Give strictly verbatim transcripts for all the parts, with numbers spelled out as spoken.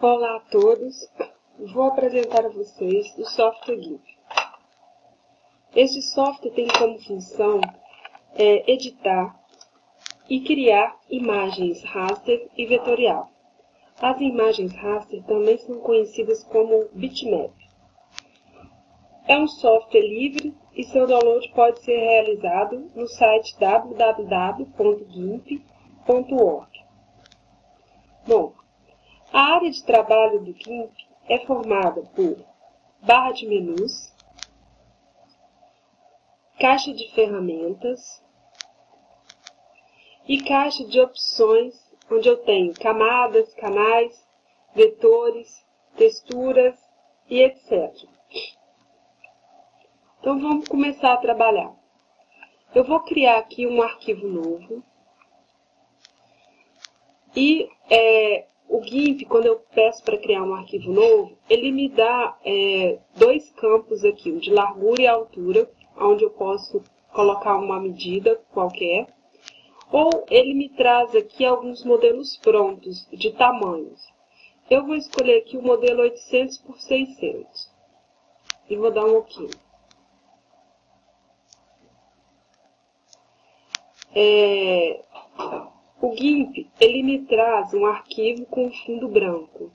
Olá a todos, vou apresentar a vocês o software GIMP. Este software tem como função é, editar e criar imagens raster e vetorial. As imagens raster também são conhecidas como bitmap. É um software livre e seu download pode ser realizado no site w w w ponto gimp ponto org. Bom, a área de trabalho do GIMP é formada por barra de menus, caixa de ferramentas e caixa de opções, onde eu tenho camadas, canais, vetores, texturas e etcétera. Então vamos começar a trabalhar. Eu vou criar aqui um arquivo novo e é, o GIMP, quando eu peço para criar um arquivo novo, ele me dá é, dois campos aqui, o de largura e altura, onde eu posso colocar uma medida qualquer, ou ele me traz aqui alguns modelos prontos de tamanhos. Eu vou escolher aqui o modelo oitocentos por seiscentos e vou dar um OK. É, o GIMP, ele me traz um arquivo com fundo branco.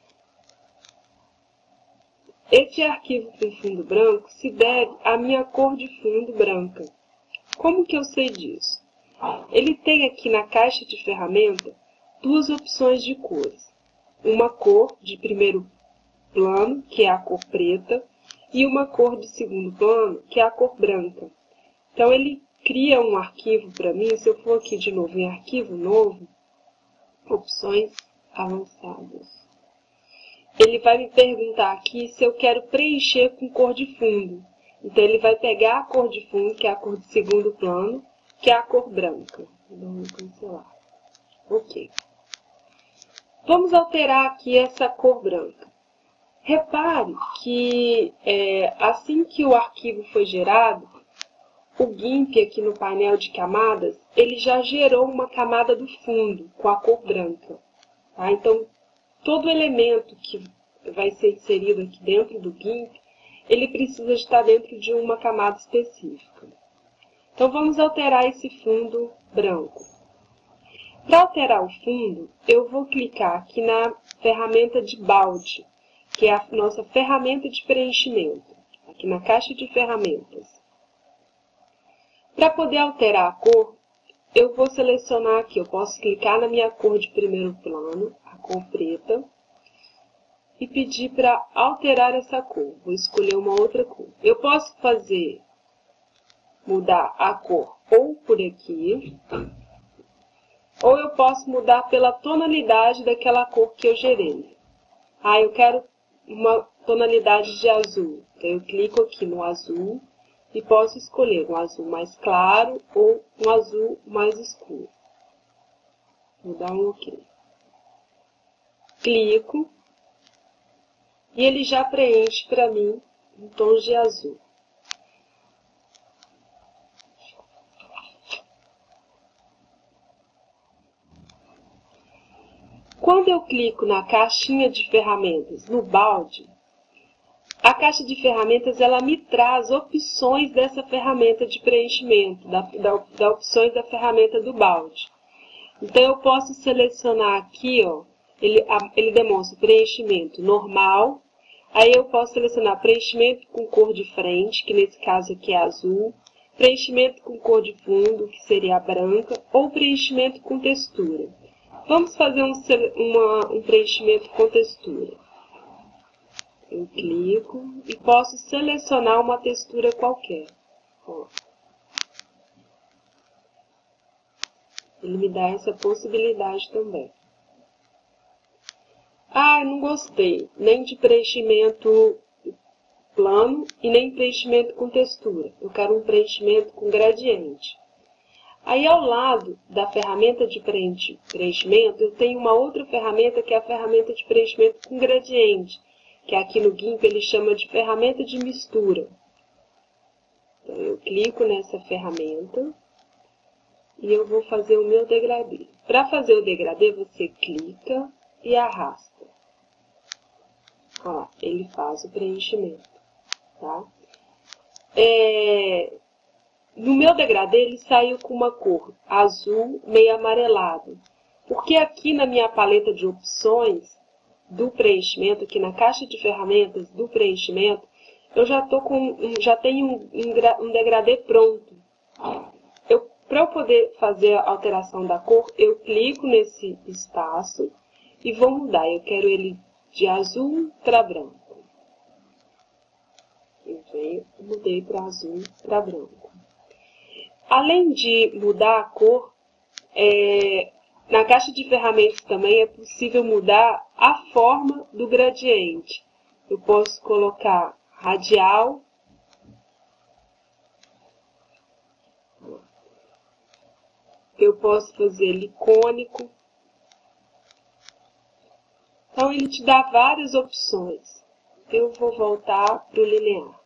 Esse arquivo com fundo branco se deve à minha cor de fundo branca. Como que eu sei disso? Ele tem aqui na caixa de ferramenta duas opções de cores. Uma cor de primeiro plano, que é a cor preta, e uma cor de segundo plano, que é a cor branca. Então, ele cria um arquivo para mim. Se eu for aqui de novo em arquivo novo, opções avançadas, ele vai me perguntar aqui se eu quero preencher com cor de fundo. Então, ele vai pegar a cor de fundo, que é a cor de segundo plano, que é a cor branca. Vamos cancelar. Ok. Vamos alterar aqui essa cor branca. Repare que é, assim que o arquivo foi gerado, o GIMP aqui no painel de camadas, ele já gerou uma camada do fundo com a cor branca. Tá? Então, todo elemento que vai ser inserido aqui dentro do GIMP, ele precisa estar dentro de uma camada específica. Então, vamos alterar esse fundo branco. Para alterar o fundo, eu vou clicar aqui na ferramenta de balde, que é a nossa ferramenta de preenchimento, aqui na caixa de ferramentas. Para poder alterar a cor, eu vou selecionar aqui, eu posso clicar na minha cor de primeiro plano, a cor preta, e pedir para alterar essa cor. Vou escolher uma outra cor. Eu posso fazer, mudar a cor ou por aqui, ou eu posso mudar pela tonalidade daquela cor que eu gerei. Ah, eu quero uma tonalidade de azul. Então, eu clico aqui no azul e posso escolher um azul mais claro ou um azul mais escuro. Vou dar um OK. Clico e ele já preenche para mim em tons de azul. Quando eu clico na caixinha de ferramentas, no balde, a caixa de ferramentas ela me traz opções dessa ferramenta de preenchimento, da, da, da opções da ferramenta do balde. Então, eu posso selecionar aqui, ó, ele, a, ele demonstra preenchimento normal, aí eu posso selecionar preenchimento com cor de frente, que nesse caso aqui é azul, preenchimento com cor de fundo, que seria a branca, ou preenchimento com textura. Vamos fazer um, uma, um preenchimento com textura. Eu clico e posso selecionar uma textura qualquer. Ó. Ele me dá essa possibilidade também. Ah, não gostei nem de preenchimento plano e nem preenchimento com textura. Eu quero um preenchimento com gradiente. Aí, ao lado da ferramenta de preenchimento, eu tenho uma outra ferramenta que é a ferramenta de preenchimento com gradiente, que aqui no GIMP ele chama de ferramenta de mistura. Então, eu clico nessa ferramenta e eu vou fazer o meu degradê. Para fazer o degradê, você clica e arrasta. Ó lá, ele faz o preenchimento, tá? É, no meu degradê, ele saiu com uma cor azul meio amarelado. Porque aqui na minha paleta de opções do preenchimento, aqui na caixa de ferramentas do preenchimento, eu já, tô com, já tenho um, um degradê pronto. Para eu poder fazer a alteração da cor, eu clico nesse espaço e vou mudar. Eu quero ele de azul para branco. Eu venho, mudei para azul para branco. Além de mudar a cor, é, na caixa de ferramentas também é possível mudar a forma do gradiente. Eu posso colocar radial. Eu posso fazer ele cônico. Então, ele te dá várias opções. Eu vou voltar para o linear.